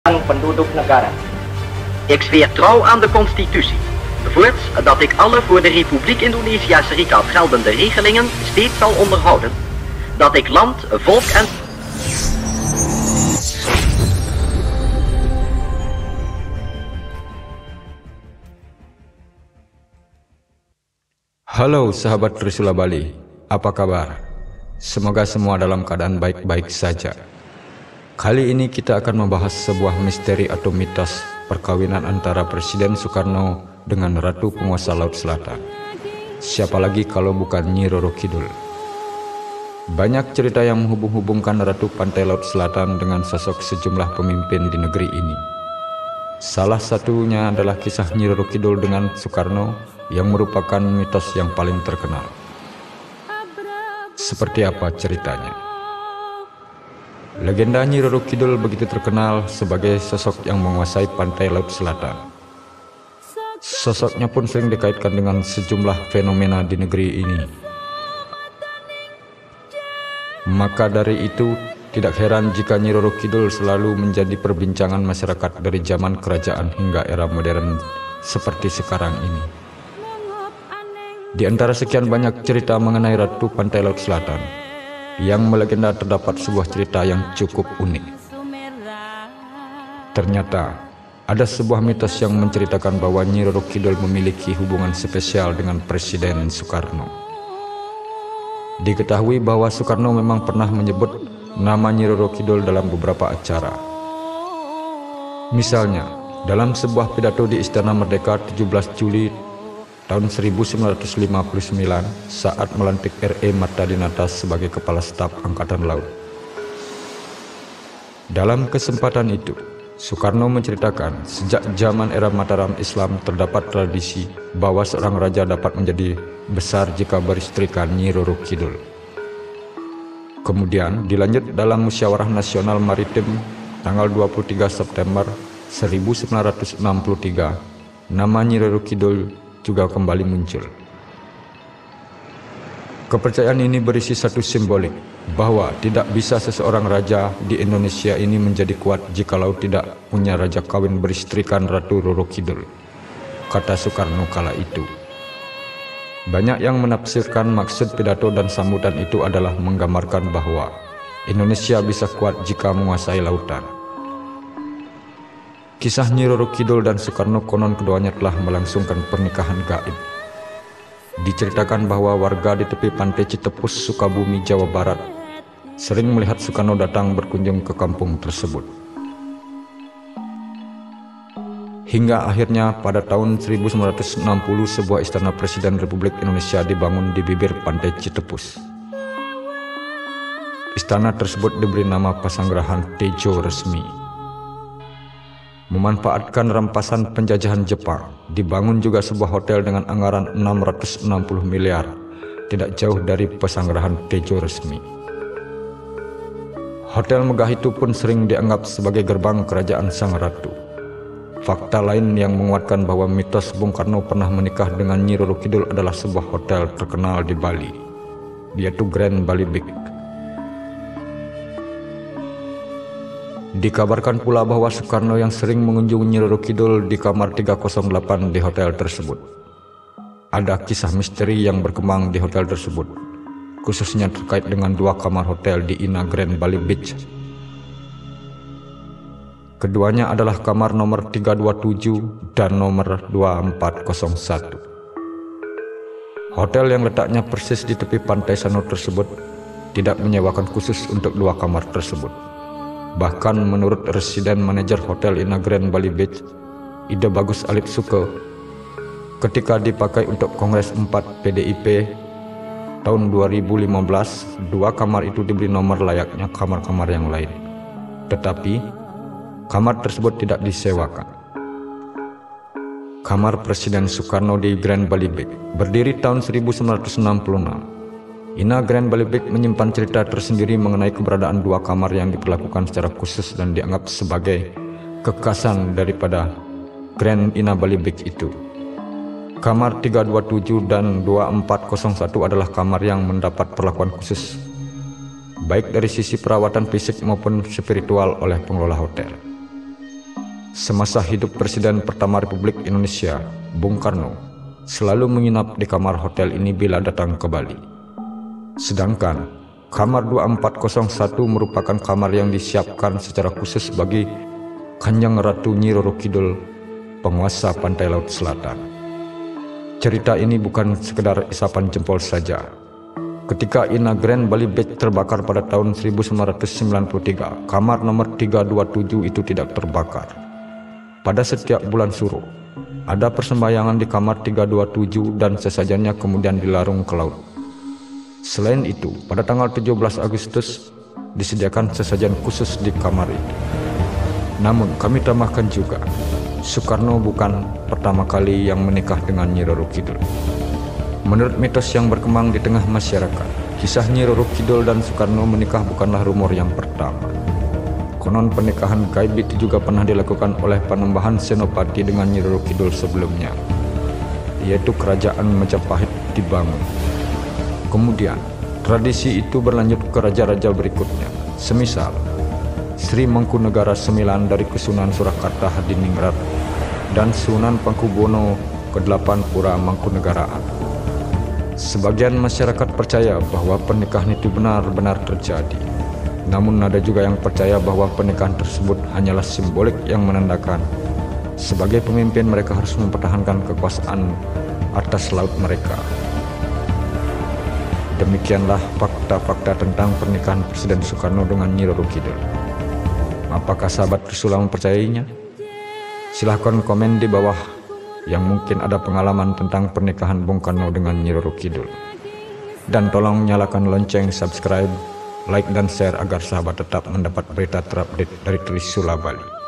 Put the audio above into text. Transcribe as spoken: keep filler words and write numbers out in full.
penduduk negara. Ik zweer trouw aan de constitutie, voorts dat ik alle voor de Republiek Indonesia Serikat geldende regelingen steeds zal onderhouden, dat ik land, volk en... Halo sahabat Trisula Bali, apa kabar? Semoga semua dalam keadaan baik-baik saja. Kali ini kita akan membahas sebuah misteri atau mitos perkawinan antara Presiden Soekarno dengan Ratu Penguasa Laut Selatan. Siapa lagi kalau bukan Nyi Roro Kidul. Banyak cerita yang menghubung-hubungkan Ratu Pantai Laut Selatan dengan sosok sejumlah pemimpin di negeri ini. Salah satunya adalah kisah Nyi Roro Kidul dengan Soekarno yang merupakan mitos yang paling terkenal. Seperti apa ceritanya? Legenda Nyi Roro Kidul begitu terkenal sebagai sosok yang menguasai pantai Laut Selatan. Sosoknya pun sering dikaitkan dengan sejumlah fenomena di negeri ini. Maka dari itu, tidak heran jika Nyi Roro Kidul selalu menjadi perbincangan masyarakat dari zaman kerajaan hingga era modern seperti sekarang ini. Di antara sekian banyak cerita mengenai Ratu Pantai Laut Selatan, yang melegenda terdapat sebuah cerita yang cukup unik. Ternyata, ada sebuah mitos yang menceritakan bahwa Nyi Roro Kidul memiliki hubungan spesial dengan Presiden Soekarno. Diketahui bahwa Soekarno memang pernah menyebut nama Nyi Roro Kidul dalam beberapa acara. Misalnya, dalam sebuah pidato di Istana Merdeka tujuh belas Juli tahun seribu sembilan ratus lima puluh sembilan saat melantik R E Marta Dinata sebagai Kepala Staf Angkatan Laut. Dalam kesempatan itu, Soekarno menceritakan sejak zaman era Mataram Islam terdapat tradisi bahwa seorang raja dapat menjadi besar jika beristrikan Nyi Roro Kidul. Kemudian dilanjut dalam Musyawarah Nasional Maritim tanggal dua puluh tiga September seribu sembilan ratus enam puluh tiga, nama Nyi Roro Kidul juga kembali muncul. Kepercayaan ini berisi satu simbolik bahwa tidak bisa seseorang raja di Indonesia ini menjadi kuat jikalau tidak punya raja kawin beristrikan Ratu Roro Kidul, kata Soekarno kala itu. Banyak yang menafsirkan maksud pidato dan sambutan itu adalah menggambarkan bahwa Indonesia bisa kuat jika menguasai lautan. Kisah Nyi Roro Kidul dan Soekarno konon keduanya telah melangsungkan pernikahan gaib. Diceritakan bahwa warga di tepi pantai Citepus, Sukabumi, Jawa Barat sering melihat Soekarno datang berkunjung ke kampung tersebut. Hingga akhirnya pada tahun seribu sembilan ratus enam puluh sebuah istana Presiden Republik Indonesia dibangun di bibir pantai Citepus. Istana tersebut diberi nama Pasanggerahan Tejo Resmi. Memanfaatkan rampasan penjajahan Jepang, dibangun juga sebuah hotel dengan anggaran enam ratus enam puluh miliar, tidak jauh dari Pasanggerahan Tejo Resmi. Hotel megah itu pun sering dianggap sebagai gerbang kerajaan Sang Ratu. Fakta lain yang menguatkan bahwa mitos Bung Karno pernah menikah dengan Nyi Roro Kidul adalah sebuah hotel terkenal di Bali, yaitu Grand Bali Big. Dikabarkan pula bahwa Soekarno yang sering mengunjungi Nyi Roro Kidul di kamar tiga nol delapan di hotel tersebut. Ada kisah misteri yang berkembang di hotel tersebut, khususnya terkait dengan dua kamar hotel di Ina Grand Bali Beach. Keduanya adalah kamar nomor tiga dua tujuh dan nomor dua empat nol satu. Hotel yang letaknya persis di tepi pantai Sanur tersebut tidak menyewakan khusus untuk dua kamar tersebut. Bahkan menurut residen manajer hotel Ina Grand Bali Beach, Ide Bagus Alip Suke, ketika dipakai untuk Kongres empat P D I P tahun dua ribu lima belas, dua kamar itu diberi nomor layaknya kamar-kamar yang lain. Tetapi, kamar tersebut tidak disewakan. Kamar Presiden Soekarno di Grand Bali Beach berdiri tahun seribu sembilan ratus enam puluh enam. Ina Grand Bali Beach menyimpan cerita tersendiri mengenai keberadaan dua kamar yang diperlakukan secara khusus dan dianggap sebagai kekhasan daripada Grand Ina Bali Beach itu. Kamar tiga dua tujuh dan dua empat nol satu adalah kamar yang mendapat perlakuan khusus, baik dari sisi perawatan fisik maupun spiritual oleh pengelola hotel. semasa hidup Presiden pertama Republik Indonesia, Bung Karno, selalu menginap di kamar hotel ini bila datang ke Bali. Sedangkan kamar dua empat nol satu merupakan kamar yang disiapkan secara khusus bagi Kanjeng Ratu Nyi Roro Kidul, penguasa pantai laut selatan. Cerita ini bukan sekedar isapan jempol saja. Ketika Ina Grand Bali Beach terbakar pada tahun seribu sembilan ratus sembilan puluh tiga, kamar nomor tiga dua tujuh itu tidak terbakar. Pada setiap bulan Suro, ada persembahyangan di kamar tiga dua tujuh dan sesajennya kemudian dilarung ke laut. Selain itu, pada tanggal tujuh belas Agustus disediakan sesajen khusus di kamar itu. Namun kami tambahkan juga, Soekarno bukan pertama kali yang menikah dengan Nyi Roro Kidul. Menurut mitos yang berkembang di tengah masyarakat, kisah Nyi Roro Kidul dan Soekarno menikah bukanlah rumor yang pertama. Konon pernikahan gaib itu juga pernah dilakukan oleh Panembahan Senopati dengan Nyi Roro Kidul sebelumnya, yaitu kerajaan Majapahit dibangun. Kemudian, tradisi itu berlanjut ke raja-raja berikutnya, semisal Sri Mangkunegara sembilan dari Kesunan Surakarta Hadiningrat dan Sunan Pakubuwono kedelapan Pura Mangkunegaraan. Sebagian masyarakat percaya bahwa pernikahan itu benar-benar terjadi. Namun ada juga yang percaya bahwa pernikahan tersebut hanyalah simbolik yang menandakan sebagai pemimpin mereka harus mempertahankan kekuasaan atas laut mereka. Demikianlah fakta-fakta tentang pernikahan Presiden Soekarno dengan Nyi Roro Kidul. Apakah sahabat Trisula mempercayainya? Silahkan komen di bawah yang mungkin ada pengalaman tentang pernikahan Bung Karno dengan Nyi Roro Kidul. Dan tolong nyalakan lonceng, subscribe, like dan share agar sahabat tetap mendapat berita terupdate dari Trisula Bali.